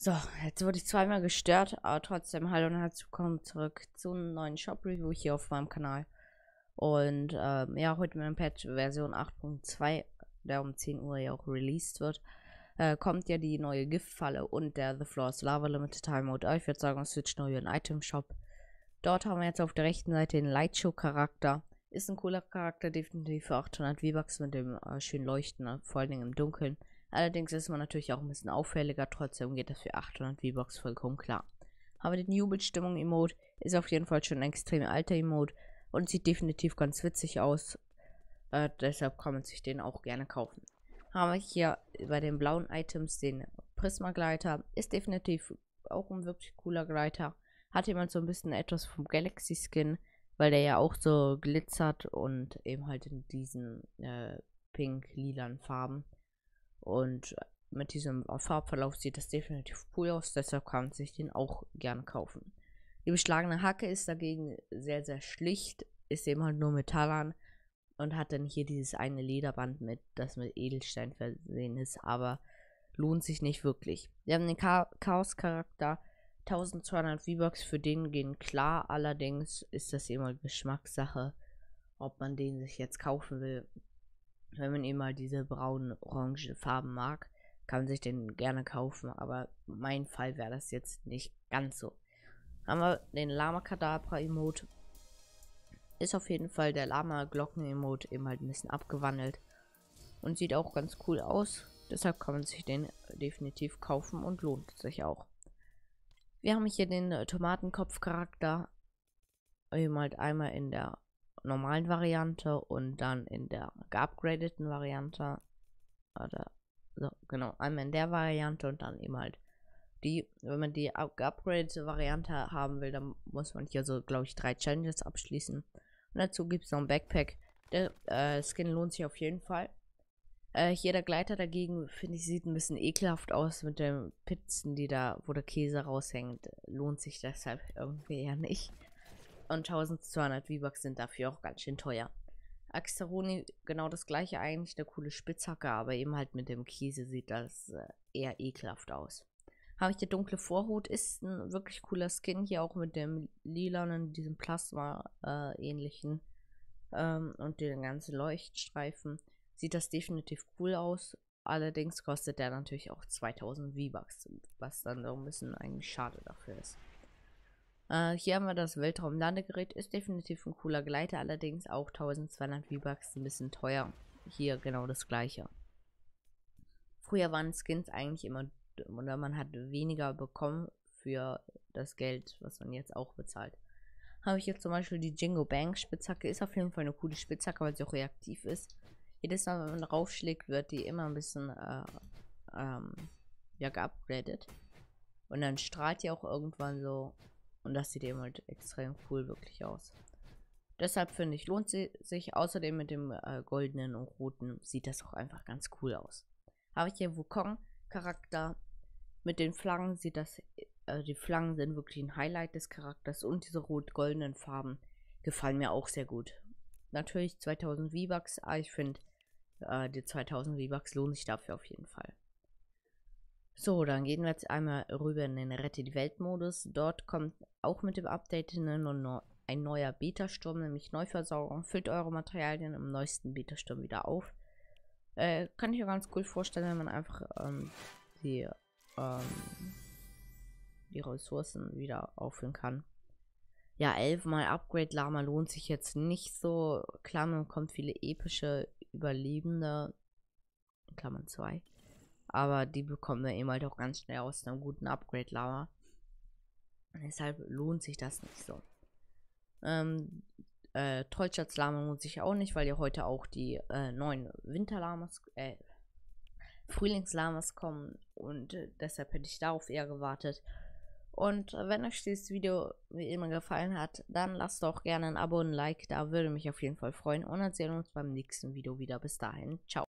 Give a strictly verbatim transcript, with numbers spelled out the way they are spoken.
So, jetzt wurde ich zweimal gestört, aber trotzdem hallo und herzlich willkommen zurück zu einem neuen Shop-Review hier auf meinem Kanal. Und ähm, ja, heute mit dem Patch Version acht Punkt zwei, der um zehn Uhr ja auch released wird, äh, kommt ja die neue Giftfalle und der The Floor is Lava Limited Time Mode. Ich würde sagen, wir switchen neu in den Item Shop. Dort haben wir jetzt auf der rechten Seite den Lightshow Charakter. Ist ein cooler Charakter, definitiv für achthundert V-Bucks mit dem äh, schönen Leuchten, ne? Vor allen Dingen im Dunkeln. Allerdings ist man natürlich auch ein bisschen auffälliger, trotzdem geht das für achthundert V-Bucks vollkommen klar. Aber den Jubelstimmung-Emote ist auf jeden Fall schon ein extrem alter Emote und sieht definitiv ganz witzig aus. Äh, deshalb kann man sich den auch gerne kaufen. Haben wir hier bei den blauen Items den Prisma-Gleiter. Ist definitiv auch ein wirklich cooler Gleiter. Hat jemand so ein bisschen etwas vom Galaxy-Skin, weil der ja auch so glitzert und eben halt in diesen äh, pink-lilan Farben. Und mit diesem Farbverlauf sieht das definitiv cool aus, deshalb kann man sich den auch gerne kaufen. Die beschlagene Hacke ist dagegen sehr, sehr schlicht, ist eben halt nur metallern und hat dann hier dieses eine Lederband mit, das mit Edelstein versehen ist, aber lohnt sich nicht wirklich. Wir haben den Chaos-Charakter, eintausendzweihundert V-Bucks, für den gehen klar, allerdings ist das immer Geschmackssache, ob man den sich jetzt kaufen will. Wenn man eben mal diese braun-orange Farben mag, kann man sich den gerne kaufen, aber mein Fall wäre das jetzt nicht ganz so. Haben wir den Lama Kadabra Emote. Ist auf jeden Fall der Lama Glocken Emote eben halt ein bisschen abgewandelt und sieht auch ganz cool aus. Deshalb kann man sich den definitiv kaufen und lohnt sich auch. Wir haben hier den äh, Tomatenkopf Charakter, eben halt einmal in der normalen Variante und dann in der geupgradeten Variante, oder so, genau, einmal in der Variante und dann eben halt die, wenn man die geupgradete Variante haben will, dann muss man hier so, glaube ich, drei Challenges abschließen. Und dazu gibt es noch ein Backpack. Der äh, Skin lohnt sich auf jeden Fall. Äh, hier der Gleiter dagegen, finde ich, sieht ein bisschen ekelhaft aus mit den Pizzen, die da, wo der Käse raushängt. Lohnt sich deshalb irgendwie ja nicht. Und eintausendzweihundert V-Bucks sind dafür auch ganz schön teuer. Axteroni, genau das gleiche eigentlich, eine coole Spitzhacke, aber eben halt mit dem Käse sieht das äh, eher ekelhaft aus. Habe ich der dunkle Vorhut, ist ein wirklich cooler Skin, hier auch mit dem lilanen, diesem Plasma äh, ähnlichen ähm, und den ganzen Leuchtstreifen. Sieht das definitiv cool aus, allerdings kostet der natürlich auch zweitausend V-Bucks, was dann so ein bisschen eigentlich schade dafür ist. Uh, hier haben wir das Weltraumlandegerät, ist definitiv ein cooler Gleiter, allerdings auch eintausendzweihundert V-Bucks, ein bisschen teuer. Hier genau das gleiche. Früher waren Skins eigentlich immer, oder man hat weniger bekommen für das Geld, was man jetzt auch bezahlt. Habe ich jetzt zum Beispiel die Jingo Bang Spitzhacke, ist auf jeden Fall eine coole Spitzhacke, weil sie auch reaktiv ist. Jedes Mal, wenn man draufschlägt, wird die immer ein bisschen äh, ähm, ja, geupgradet. Und dann strahlt die auch irgendwann so. Und das sieht eben halt extrem cool wirklich aus. Deshalb finde ich, lohnt sie sich. Außerdem mit dem äh, goldenen und roten sieht das auch einfach ganz cool aus. Habe ich hier Wukong Charakter. Mit den Flaggen sieht das, äh, die Flaggen sind wirklich ein Highlight des Charakters. Und diese rot-goldenen Farben gefallen mir auch sehr gut. Natürlich zweitausend V-Bucks, aber ich finde, äh, die zweitausend V-Bucks lohnen sich dafür auf jeden Fall. So, dann gehen wir jetzt einmal rüber in den Rette die Welt Modus. Dort kommt auch mit dem Update ein neuer Beta-Sturm, nämlich Neuversorgung. Füllt eure Materialien im neuesten Beta-Sturm wieder auf. Äh, kann ich mir ganz cool vorstellen, wenn man einfach ähm, die, ähm, die Ressourcen wieder auffüllen kann. Ja, elfmal Upgrade Lama lohnt sich jetzt nicht so. Klar, man bekommt viele epische Überlebende. Klammern zwei. Aber die bekommen wir eben halt auch ganz schnell aus einem guten Upgrade-Lama. Deshalb lohnt sich das nicht so. Ähm, äh, Trollschatz-Lama lohnt sich auch nicht, weil ja heute auch die äh, neuen Winterlamas, äh, Frühlingslamas kommen. Und äh, deshalb hätte ich darauf eher gewartet. Und äh, wenn euch dieses Video wie immer gefallen hat, dann lasst doch gerne ein Abo und ein Like da, würde mich auf jeden Fall freuen. Und dann sehen wir uns beim nächsten Video wieder. Bis dahin, ciao.